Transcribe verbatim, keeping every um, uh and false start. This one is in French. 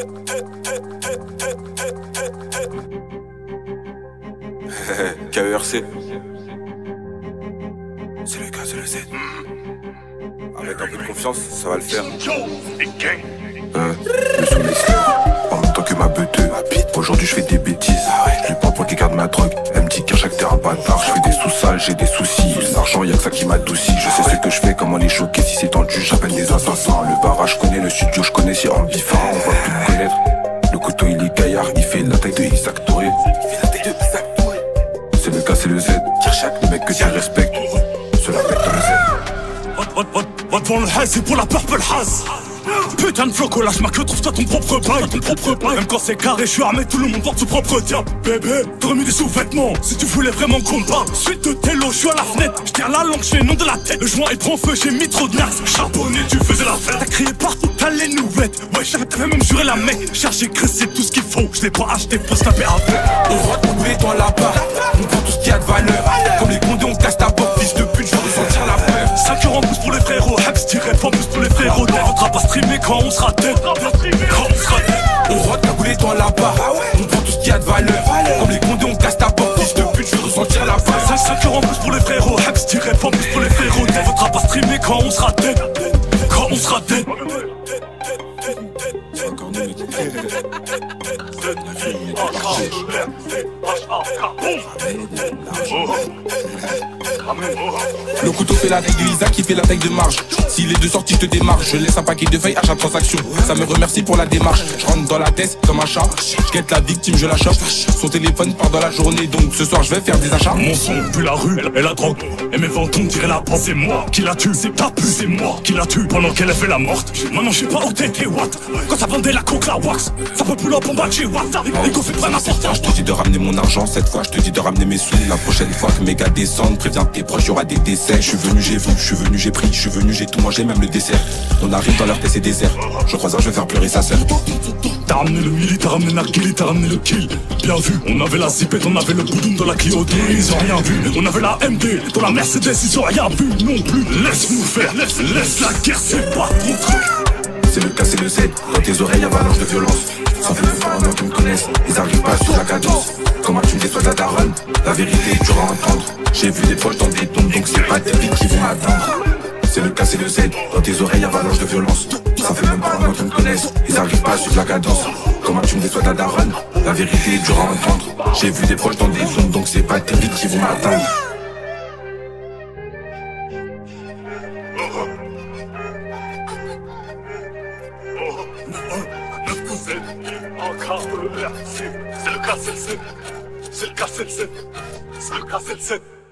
K E R C. C'est le K, c'est le Z. Avec un peu de confiance, ça va le faire. Euh, le sous en même temps que ma beuteux. Aujourd'hui je fais des bêtises. Je lui parle pour qu'il garde ma drogue. Elle me dit qu'à chaque terrain bâtard, je fais des sous-sales, j'ai des soucis. L'argent y'a que ça qui m'adoucit. Je sais ce que je fais, comment les choquer. Si c'est tendu, j'appelle des assassins. Le barrage je connais, le studio je connais. Si en bifard, on va plus me connaître. Le couteau il est gaillard, il fait la taille de Isaac Touré. C'est le K, c'est le Z. Le mec que tu respectes, cela pète dans le Z. Va devant le haze, c'est pour la purple haze. Putain de floco, lâche ma queue, trouve-toi ton propre bail, ton propre bail. Même quand c'est carré, je suis armé, tout le monde porte son propre diable. Bébé, t'aurais mis des sous-vêtements, si tu voulais vraiment qu'on parle. Suite de télo, je suis à la fenêtre, je tiens la langue, j'ai le nom de la tête. Le joint est prend feu, j'ai mis trop de nax. Charbonné, tu faisais la fête. T'as crié partout, t'as les nouvelles. Ouais, j'avais même juré la mec. Chercher Chris, c'est tout ce qu'il faut. Je l'ai pas acheté pour se taper avec. On rentre couler dans la barre, on prend tout ce qui a de valeur. Comme les condés, on casse ta porte, fils de pute, je veux ressentir la peur. cinq euros en plus pour les frérots, Habs tirait pas plus pour les frérots. On rentrera pas streamer quand on sera dead. Quand on sera dead. On rentre cagoulé dans la barre, on prend tout ce qui a de valeur. Comme les condés, on casse ta porte, fils de pute, je veux ressentir la peur. cinq euros en plus pour les frérots, Habs tirait pas plus pour les frérots. On rentrera pas streamer quand on sera dead. Quand on sera dead. Le couteau fait la taille de Isaac, qui fait la taille de Marge. S'il est de sortie, je te démarche. Je laisse un paquet de feuilles à chaque transaction. Ça me remercie pour la démarche. Je rentre dans la tête comme un chat. Je guette la victime, je la chope. Son téléphone part dans la journée, donc ce soir je vais faire des achats. Mon son pue la rue et la drogue. Et mes ventons tirent la porte. C'est moi qui la tue, c'est ta pu, c'est moi qui la tue. Pendant qu'elle a fait la morte. Maintenant je sais pas où t'étais, what. Quand ça vendait la coke, la wax. Ça peut plus la bombe à chez what. Les go fait pas n'importe. Je te dis de ramener mon argent cette fois. Je te dis de ramener mes sous. La prochaine fois que mes gars descendent, préviens tes proches, y'aura des décès. Je suis venu, j'ai vu, je suis venu, j'ai pris, je suis venu, j'ai tout mangé, même le dessert. On arrive dans leur tête, c'est désert. Je crois ça, je vais faire pleurer sa sœur. T'as ramené le milli, t'as ramené la kill, t'as ramené le kill. Bien vu, on avait la zipette, on avait le boudoum dans la Clio deux. Ils ont rien vu, on avait la M D dans la Mercedes, ils ont rien vu non plus. Laisse-nous faire, laisse, laisse la guerre, c'est pas ton truc. C'est le K, c'est le Z. Dans tes oreilles, avalanche de violence. Ça fait longtemps maintenant qu'ils me connaissent. Ils arrivent pas sur la cadence. Comment tu me déçois ta daronne? La vérité est dure à entendre. J'ai vu des proches dans des tombes, donc c'est pas tes vies qui vont m'attendre. C'est le K, c'est le Z. Dans tes oreilles, avalanche de violence. Ça fait même pas longtemps qu'ils me connaissent. Ils arrivent pas sur la cadence. Comment tu me déçois ta daronne? La vérité est dure à entendre. J'ai vu des proches dans des tombes, donc c'est pas tes vies qui vont m'attendre. C'est le K, c'est le Z. C'est le K, c'est le Z. C'est le K, c'est le Z.